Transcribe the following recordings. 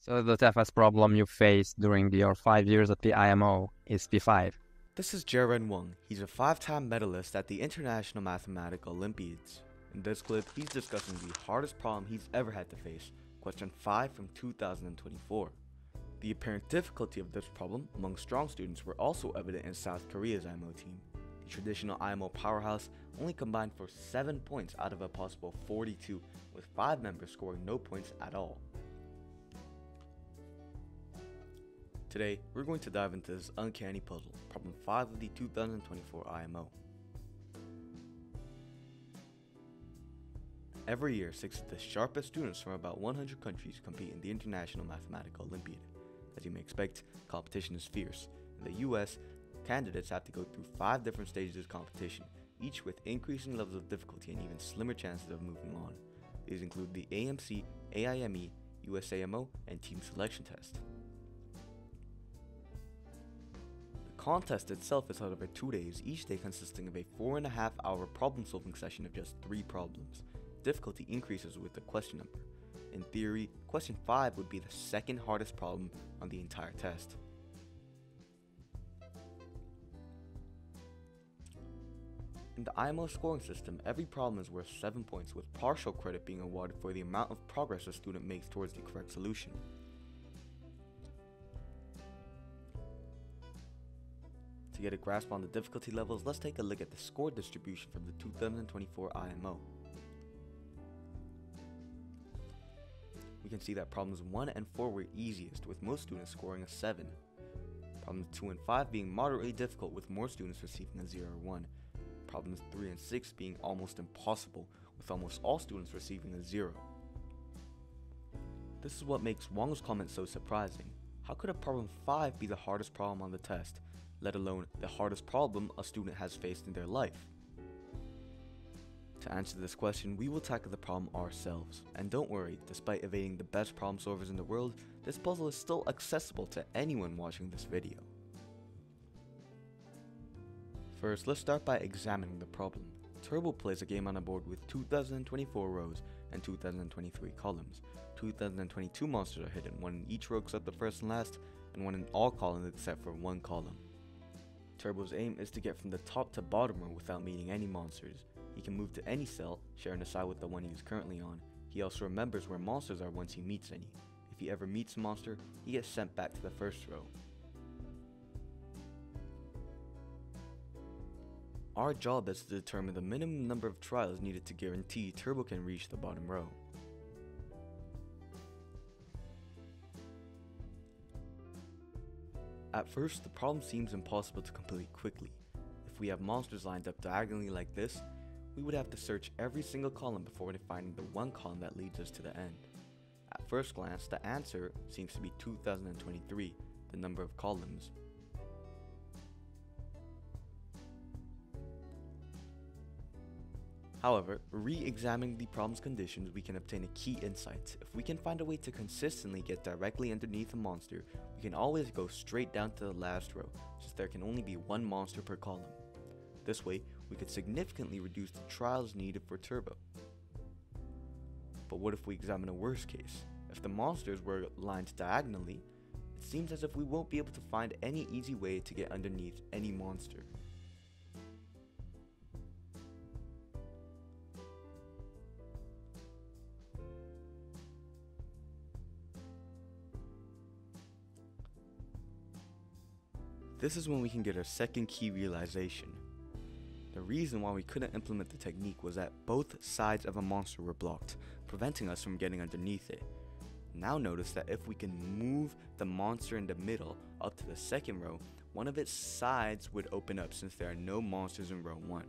So the toughest problem you faced during your 5 years at the IMO is P5. This is Jaren Wang. He's a 5-time medalist at the International Mathematical Olympiads. In this clip, he's discussing the hardest problem he's ever had to face, question 5 from 2024. The apparent difficulty of this problem among strong students were also evident in South Korea's IMO team. The traditional IMO powerhouse only combined for 7 points out of a possible 42, with 5 members scoring no points at all. Today, we're going to dive into this uncanny puzzle, problem 5 of the 2024 IMO. Every year, 6 of the sharpest students from about 100 countries compete in the International Mathematical Olympiad. As you may expect, competition is fierce. In the US, candidates have to go through 5 different stages of competition, each with increasing levels of difficulty and even slimmer chances of moving on. These include the AMC, AIME, USAMO, and Team Selection Test. The contest itself is held over 2 days, each day consisting of a 4.5-hour problem-solving session of just 3 problems. Difficulty increases with the question number. In theory, question 5 would be the second hardest problem on the entire test. In the IMO scoring system, every problem is worth 7 points, with partial credit being awarded for the amount of progress a student makes towards the correct solution. To get a grasp on the difficulty levels, let's take a look at the score distribution from the 2024 IMO. We can see that problems 1 and 4 were easiest, with most students scoring a 7. Problems 2 and 5 being moderately difficult, with more students receiving a 0 or 1. Problems 3 and 6 being almost impossible, with almost all students receiving a 0. This is what makes Wang's comment so surprising. How could a problem 5 be the hardest problem on the test, let alone the hardest problem a student has faced in their life? To answer this question, we will tackle the problem ourselves. And don't worry, despite evading the best problem solvers in the world, this puzzle is still accessible to anyone watching this video. First, let's start by examining the problem. Turbo plays a game on a board with 2024 rows and 2023 columns. 2022 monsters are hidden, one in each row except the first and last, and one in all columns except for one column. Turbo's aim is to get from the top to bottom row without meeting any monsters. He can move to any cell, sharing a side with the one he is currently on. He also remembers where monsters are once he meets any. If he ever meets a monster, he gets sent back to the first row. Our job is to determine the minimum number of trials needed to guarantee Turbo can reach the bottom row. At first, the problem seems impossible to complete quickly. If we have monsters lined up diagonally like this, we would have to search every single column before finding the one column that leads us to the end. At first glance, the answer seems to be 2023, the number of columns. However, re-examining the problem's conditions, we can obtain a key insight. If we can find a way to consistently get directly underneath a monster, we can always go straight down to the last row, since there can only be one monster per column. This way, we could significantly reduce the trials needed for Turbo. But what if we examine a worst case? If the monsters were lined diagonally, it seems as if we won't be able to find any easy way to get underneath any monster. This is when we can get our second key realization. The reason why we couldn't implement the technique was that both sides of a monster were blocked, preventing us from getting underneath it. Now notice that if we can move the monster in the middle up to the second row, one of its sides would open up since there are no monsters in row 1.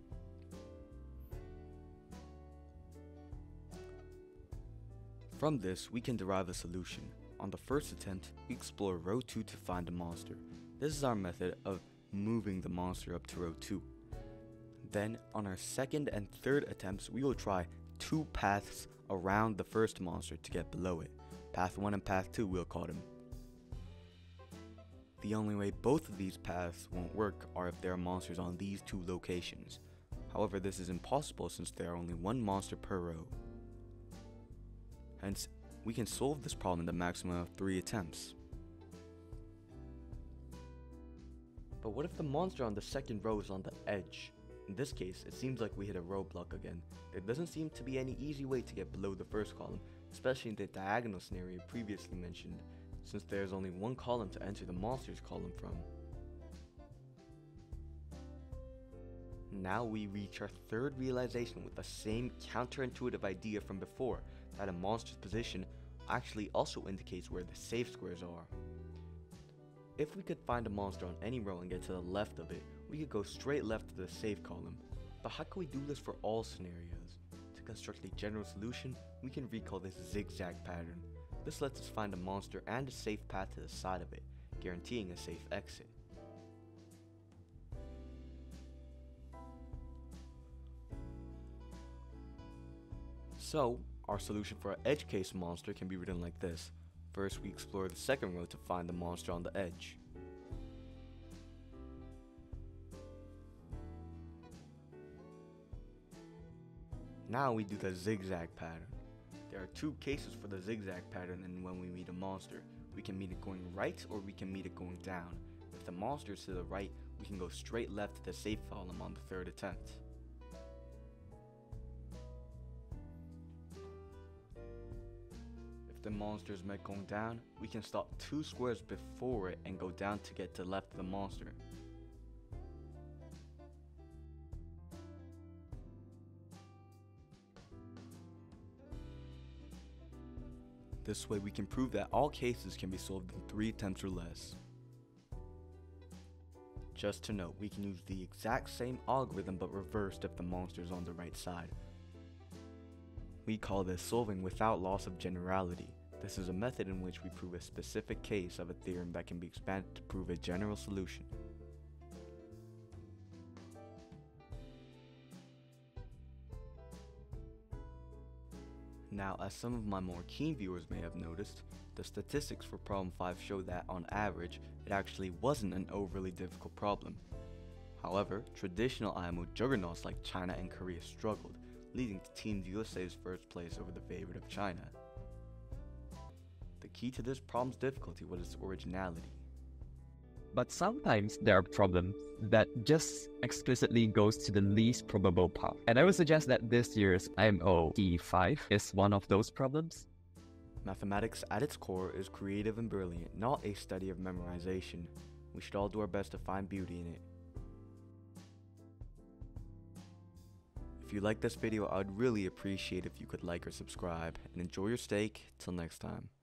From this, we can derive a solution. On the first attempt, we explore row 2 to find a monster. This is our method of moving the monster up to row 2. Then, on our second and third attempts, we will try 2 paths around the first monster to get below it. Path 1 and path 2 we'll call them. The only way both of these paths won't work are if there are monsters on these 2 locations. However, this is impossible since there are only one monster per row. Hence, we can solve this problem in the maximum of 3 attempts. But what if the monster on the second row is on the edge? In this case, it seems like we hit a roadblock again. There doesn't seem to be any easy way to get below the first column, especially in the diagonal scenario previously mentioned, since there is only one column to enter the monster's column from. Now we reach our third realization with the same counterintuitive idea from before, that a monster's position actually also indicates where the safe squares are. If we could find a monster on any row and get to the left of it, we could go straight left to the safe column. But how can we do this for all scenarios? To construct a general solution, we can recall this zigzag pattern. This lets us find a monster and a safe path to the side of it, guaranteeing a safe exit. So, our solution for our edge case monster can be written like this. First, we explore the second row to find the monster on the edge. Now we do the zigzag pattern. There are 2 cases for the zigzag pattern, and when we meet a monster, we can meet it going right or we can meet it going down. If the monster is to the right, we can go straight left to the safe column on the third attempt. If the monster is met going down, we can stop 2 squares before it and go down to get to the left of the monster. This way we can prove that all cases can be solved in 3 attempts or less. Just to note, we can use the exact same algorithm but reversed if the monster is on the right side. We call this solving without loss of generality. This is a method in which we prove a specific case of a theorem that can be expanded to prove a general solution. Now, as some of my more keen viewers may have noticed, the statistics for problem 5 show that, on average, it actually wasn't an overly difficult problem. However, traditional IMO juggernauts like China and Korea struggled, leading to Team USA's first place over the favorite of China. The key to this problem's difficulty was its originality. But sometimes there are problems that just explicitly goes to the least probable path. And I would suggest that this year's IMO Q5 is one of those problems. Mathematics at its core is creative and brilliant, not a study of memorization. We should all do our best to find beauty in it. If you like this video, I would really appreciate if you could like or subscribe, and enjoy your steak. Till next time.